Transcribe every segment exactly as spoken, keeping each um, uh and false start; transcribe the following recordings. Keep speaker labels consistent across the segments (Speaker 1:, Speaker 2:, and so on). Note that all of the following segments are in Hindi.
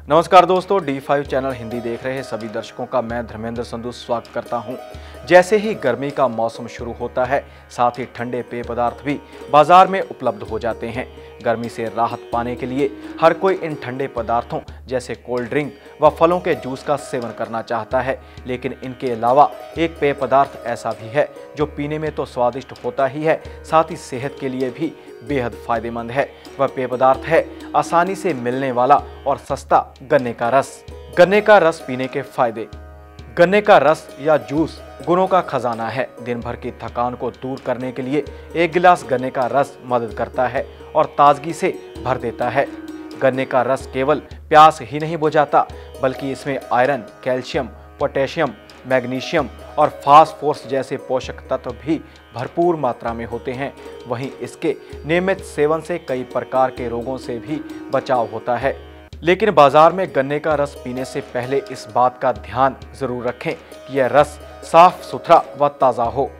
Speaker 1: नमस्कार दोस्तों, डी फाइव चैनल हिंदी देख रहे सभी दर्शकों का मैं धर्मेंद्र संधू स्वागत करता हूं। जैसे ही गर्मी का मौसम शुरू होता है, साथ ही ठंडे पेय पदार्थ भी बाजार में उपलब्ध हो जाते हैं। गर्मी से राहत पाने के लिए हर कोई इन ठंडे पदार्थों जैसे कोल्ड ड्रिंक व फलों के जूस का सेवन करना चाहता है, लेकिन इनके अलावा एक पेय पदार्थ ऐसा भी है जो पीने में तो स्वादिष्ट होता ही है, साथ ही सेहत के लिए भी बेहद फायदेमंद है। वह पेय पदार्थ है आसानी से मिलने वाला और सस्ता गन्ने का रस। गन्ने का रस पीने के फायदे। गन्ने का रस या जूस गुणों का खजाना है। दिन भर की थकान को दूर करने के लिए एक गिलास गन्ने का रस मदद करता है और ताजगी से भर देता है। गन्ने का रस केवल प्यास ही नहीं बुझाता, बल्कि इसमें आयरन, कैल्शियम, पोटेशियम, मैग्नीशियम और फास्फोरस जैसे पोषक तत्व भी भरपूर मात्रा में होते हैं। वहीं इसके नियमित सेवन से कई प्रकार के रोगों से भी बचाव होता है। लेकिन बाजार में गन्ने का रस पीने से पहले इस बात का ध्यान जरूर रखें कि यह रस साफ सुथरा व ताज़ा हो।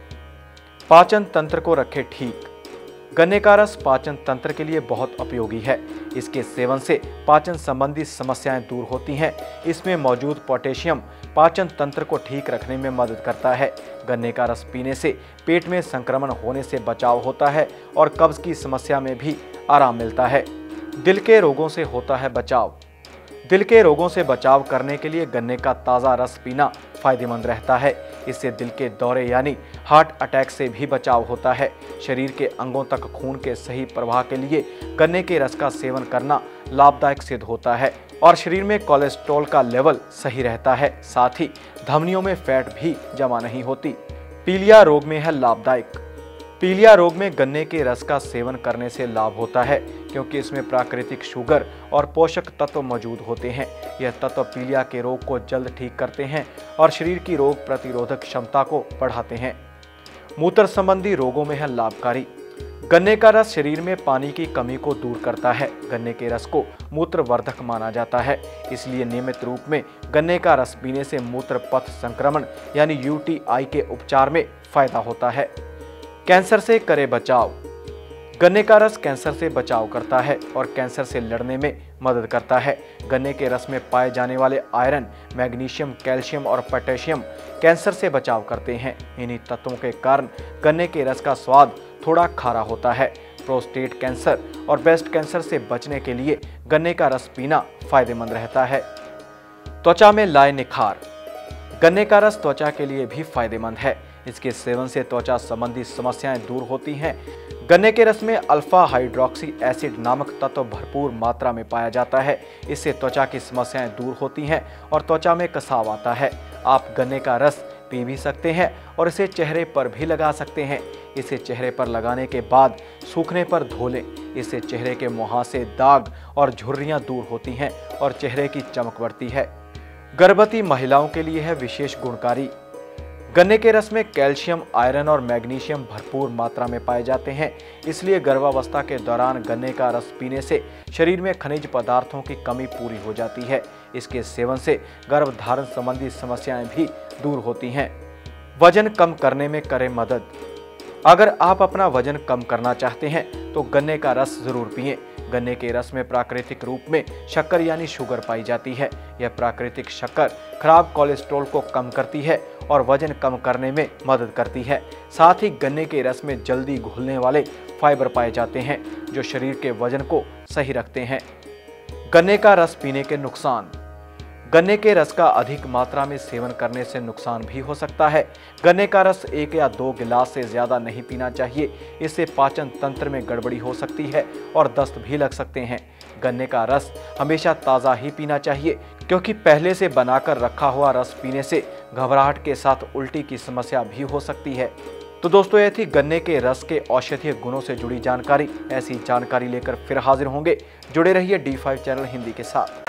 Speaker 1: पाचन तंत्र को रखें ठीक। गन्ने का रस पाचन तंत्र के लिए बहुत उपयोगी है। इसके सेवन से पाचन संबंधी समस्याएं दूर होती हैं। इसमें मौजूद पोटेशियम पाचन तंत्र को ठीक रखने में मदद करता है। गन्ने का रस पीने से पेट में संक्रमण होने से बचाव होता है और कब्ज की समस्या में भी आराम मिलता है। दिल के रोगों से होता है बचाव। दिल के रोगों से बचाव करने के लिए गन्ने का ताज़ा रस पीना फायदेमंद रहता है। इससे दिल के दौरे यानी हार्ट अटैक से भी बचाव होता है। शरीर के अंगों तक खून के सही प्रवाह के लिए गन्ने के रस का सेवन करना लाभदायक सिद्ध होता है और शरीर में कोलेस्ट्रॉल का लेवल सही रहता है। साथ ही धमनियों में फैट भी जमा नहीं होती। पीलिया रोग में है लाभदायक। पीलिया रोग में गन्ने के रस का सेवन करने से लाभ होता है, क्योंकि इसमें प्राकृतिक शुगर और पोषक तत्व मौजूद होते हैं। यह तत्व पीलिया के रोग को जल्द ठीक करते हैं और शरीर की रोग प्रतिरोधक क्षमता को बढ़ाते हैं। मूत्र संबंधी रोगों में है लाभकारी। गन्ने का रस शरीर में पानी की कमी को दूर करता है। गन्ने के रस को मूत्रवर्धक माना जाता है, इसलिए नियमित रूप में गन्ने का रस पीने से मूत्र पथ संक्रमण यानी यू टी आई के उपचार में फायदा होता है। कैंसर से करे बचाव। गन्ने का रस कैंसर से बचाव करता है और कैंसर से लड़ने में मदद करता है। गन्ने के रस में पाए जाने वाले आयरन, मैग्नीशियम, कैल्शियम और पोटेशियम कैंसर से बचाव करते हैं। इन्हीं तत्वों के कारण गन्ने के रस का स्वाद थोड़ा खारा होता है। प्रोस्टेट कैंसर और ब्रेस्ट कैंसर से बचने के लिए गन्ने का रस पीना फायदेमंद रहता है। त्वचा में लाए निखार। गन्ने का रस त्वचा के लिए भी फायदेमंद है। इसके सेवन से त्वचा संबंधी समस्याएं दूर होती हैं। गन्ने के रस में अल्फा हाइड्रोक्सी एसिड नामक तत्व भरपूर मात्रा में पाया जाता है। इससे त्वचा की समस्याएं दूर होती हैं और त्वचा में कसाव आता है। आप गन्ने का रस पी भी सकते हैं और इसे चेहरे पर भी लगा सकते हैं। इसे चेहरे पर लगाने के बाद सूखने पर धो लें। इससे चेहरे के मुहासे, दाग और झुर्रियां दूर होती हैं और चेहरे की चमक बढ़ती है। गर्भवती महिलाओं के लिए है विशेष गुणकारी। गन्ने के रस में कैल्शियम, आयरन और मैग्नीशियम भरपूर मात्रा में पाए जाते हैं, इसलिए गर्भावस्था के दौरान गन्ने का रस पीने से शरीर में खनिज पदार्थों की कमी पूरी हो जाती है। इसके सेवन से गर्भधारण संबंधी समस्याएं भी दूर होती हैं। वजन कम करने में करे मदद। अगर आप अपना वजन कम करना चाहते हैं तो गन्ने का रस जरूर पिएं। गन्ने के रस में प्राकृतिक रूप में शक्कर यानी शुगर पाई जाती है। यह प्राकृतिक शक्कर खराब कोलेस्ट्रॉल को कम करती है और वजन कम करने में मदद करती है। साथ ही गन्ने के रस में जल्दी घुलने वाले फाइबर पाए जाते हैं, जो शरीर के वजन को सही रखते हैं। गन्ने का रस पीने के नुकसान। गन्ने के रस का अधिक मात्रा में सेवन करने से नुकसान भी हो सकता है। गन्ने का रस एक या दो गिलास से ज़्यादा नहीं पीना चाहिए। इससे पाचन तंत्र में गड़बड़ी हो सकती है और दस्त भी लग सकते हैं। गन्ने का रस हमेशा ताज़ा ही पीना चाहिए, क्योंकि पहले से बनाकर रखा हुआ रस पीने से घबराहट के साथ उल्टी की समस्या भी हो सकती है। तो दोस्तों, यह थी गन्ने के रस के औषधीय गुणों से जुड़ी जानकारी। ऐसी जानकारी लेकर फिर हाजिर होंगे। जुड़े रहिए डी फाइव चैनल हिंदी के साथ।